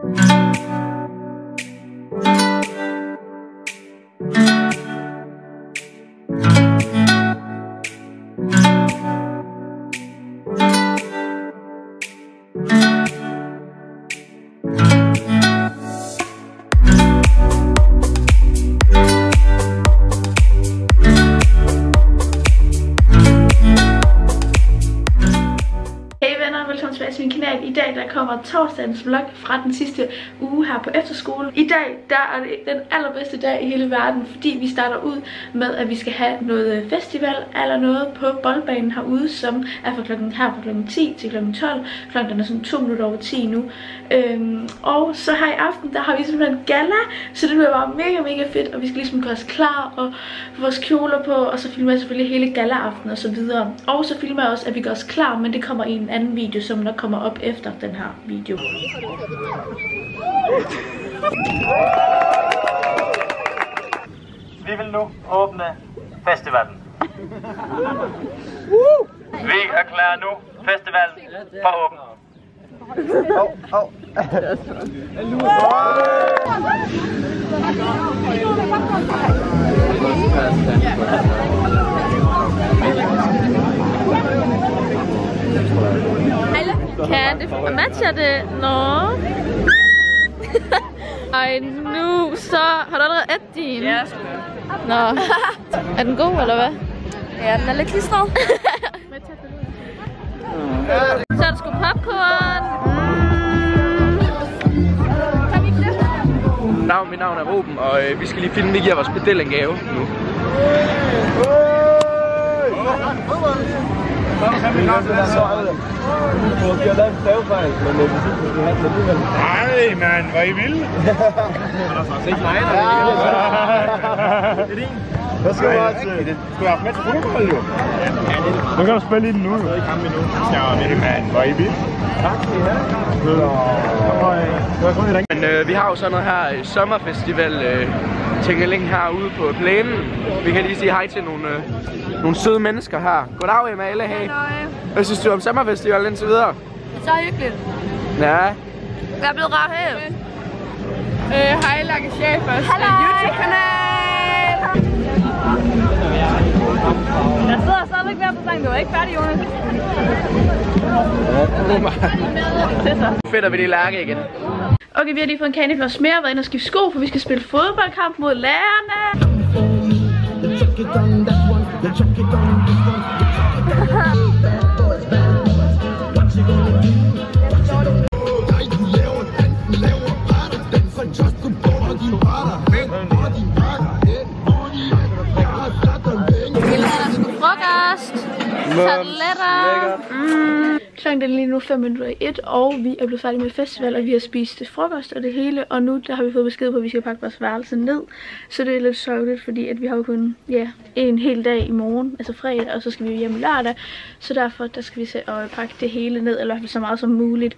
I dag der kommer torsdagens vlog fra den sidste uge her på efterskole. I dag der er det den allerbedste dag i hele verden, fordi vi starter ud med at vi skal have noget festival eller noget på boldbanen herude, som er fra klokken 10 til klokken 12. Klokken er sådan 2 minutter over 10 nu. Og så her i aften der har vi simpelthen gala, så det bliver bare mega fedt, og vi skal ligesom gøre os klar og få vores kjoler på, og så filmer jeg selvfølgelig hele gala-aften og så videre. Og så filmer jeg også at vi gør os klar, men det kommer i en anden video, som nok kommer op efter den her video. Vi vil nu åbne festivalen. Vi erklærer nu festivalen for åben. Kan det matcher det? Nå. Ej, nu så har du allerede et din. Ja, nå. Er den god, eller hvad? Ja, den er lidt klistret. Så er der sgu popcorn. Mit navn er Ruben, og vi skal lige filme, vi giver vores pedel en gave nu. Nej, mand, hvor I vilde. Hvad skal du have til? Du skulle have haft med til fodbold, jo. Nu kan du spille i den nu. Jeg er i kamp endnu. Ja, mand, hvor I vilde. Tak skal I have. Men vi har jo sådan noget her sommerfestival Tingeling herude på plænen. Vi kan lige sige hej til nogle søde mennesker her. Goddag, Emma. Hey. Hvad synes du om sommerfestivalen indtil videre? Så hyggeligt. Ja. Jeg er blevet ret her. Hej, Lærke Schäfers YouTube-kanal. Jeg sidder stadigvæk ved at sang. Du er ikke færdig, Jonas. Fedt, at vi lige Lærke igen. Okay, vi har lige fået en candyfloss mere, været inde og skifte sko, for vi skal spille fodboldkamp mod lærerne. Klokken er lige nu 1:05, og vi er blevet færdige med festival, og vi har spist frokost og det hele, og nu der har vi fået besked på, at vi skal pakke vores værelse ned. Så det er lidt sørgeligt, fordi at vi har jo kun en hel dag i morgen, altså fredag, og så skal vi hjem lørdag. Så derfor der skal vi se og pakke det hele ned, eller i hvert fald så meget som muligt.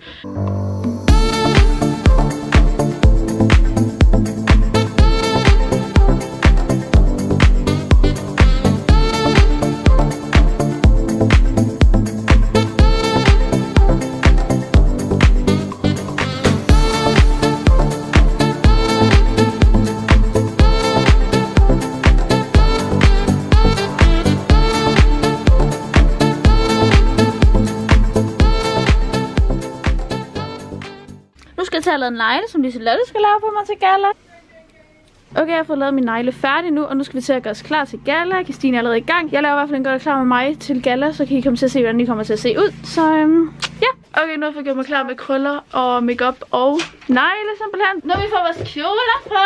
Jeg har lavet en negle, som Liselotte skal lave på mig til gala. Okay, jeg har fået lavet min negle færdig nu, og nu skal vi til at gøre os klar til gala. Christine er allerede i gang. Jeg laver i hvert fald en godt klar med mig til gala, så kan I komme til at se, hvordan I kommer til at se ud. Så ja. Okay, nu har jeg fået gjort mig klar med krøller og makeup og negle simpelthen. Nu vi får vores kjoler på.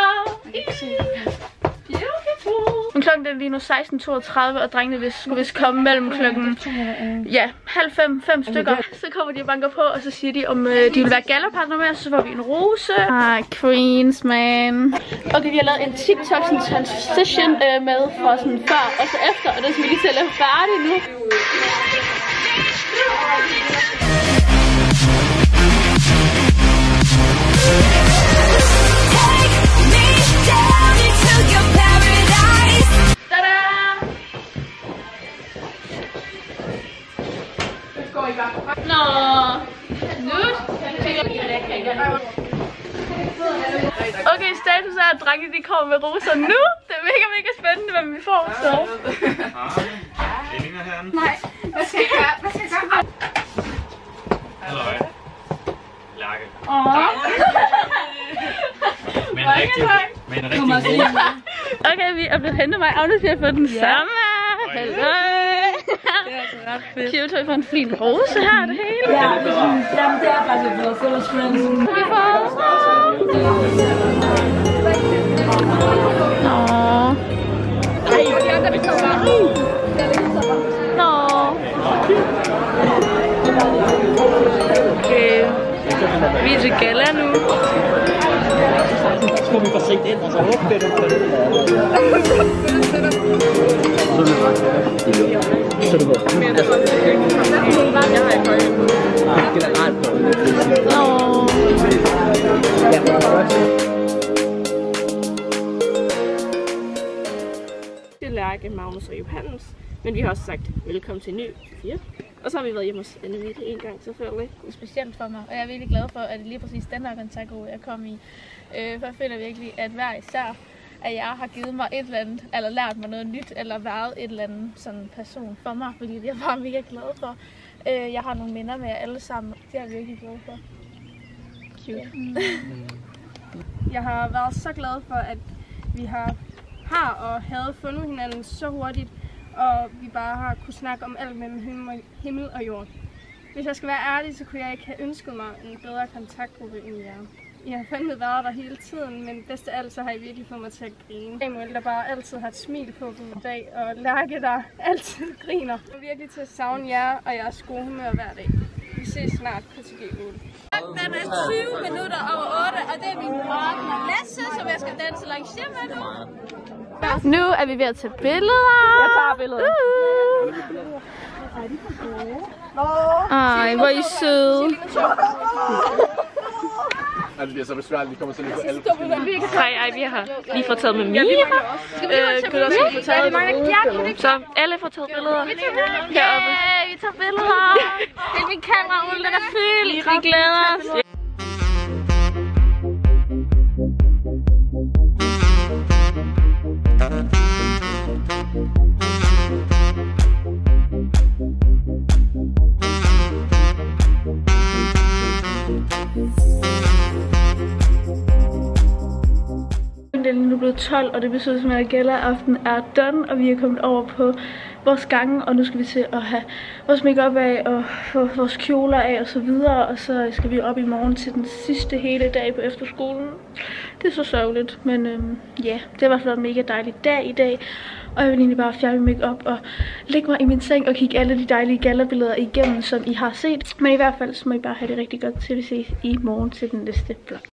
Men klokken er lige nu 16:32, og drengene skulle vist komme mellem klokken 4:30, 5 stykker. Så kommer de og banker på, og så siger de, om de vil være gallerpartner med os, så får vi en rose. Queens, man. Okay, vi har lavet en TikTok transition med fra sådan før og så efter, og det skal vi lige til at lave færdig nu. så at drengene de kommer med roser nu. Det er mega spændende, hvad vi får så. Nej, hvad skal jeg gøre? Hvad skal jeg gøre? Halløj. Lærke. Men rigtig Okay, vi er blevet hentet mig. Agnes, vi har fået den samme. Halløj. Det er altså ret fedt. Cute, vi får en fin rose her, det hele. Ja, jamen det er faktisk blevet fælles friends. Vi får okay. Vi er til gala nu. Så skal vi få set ind, og så håber det på det. Så det går. Det er Lærke, Magnus og Johannes, men vi har også sagt velkommen til ny 4. Og så har vi været hjemme hos Annemette en gang selvfølgelig. Det er specielt for mig, og jeg er virkelig glad for, at det lige præcis den her kontaktgruppe, jeg kom i. For jeg føler virkelig, at hver især at jeg har givet mig et eller andet, eller lært mig noget nyt, eller været et eller andet sådan person for mig, fordi jeg var mega glad for. Jeg har nogle minder med jer alle sammen, det er jeg virkelig glad for. Cute. Jeg har været så glad for, at vi har og havde fundet hinanden så hurtigt, og vi bare har kunne snakke om alt mellem himmel og jord. Hvis jeg skal være ærlig, så kunne jeg ikke have ønsket mig en bedre kontaktgruppe end jer. I har fandme været der hele tiden, men bedst af alt så har I virkelig fået mig til at grine. Samuel, der bare altid har et smil på hver dag, og Lærke, der altid griner. Jeg er virkelig til at savne jer og jeres gode humør hver dag. Vi ses snart på TG8. Den er 20 minutter over 8, og det er min partner Lasse, som jeg skal danse lancier med nu. Nu er vi ved at tage billeder. Jeg tager billeder. Ej, hvor er I søde. Det bliver så besværligt, vi kommer til at få alle. Ej, vi har lige fået taget med Mira. Skal vi få taget billeder? Så alle får taget billeder heroppe. Vi tager billeder. Det er min kamera, den er fyldt. Vi glæder os. Det er nu blevet 12, og det betyder simpelthen, at gala-aften er done, og vi er kommet over på vores gange, og nu skal vi til at have vores make-up af, og få vores kjoler af, og så videre, og så skal vi op i morgen til den sidste hele dag på efterskolen. Det er så sørgeligt, men ja, det har i hvert fald en mega dejlig dag i dag, og jeg vil egentlig bare fjerne min make-up og lægge mig i min seng og kigge alle de dejlige gala-billeder igennem, som I har set. Men i hvert fald, så må I bare have det rigtig godt, til vi ses i morgen til den næste vlog.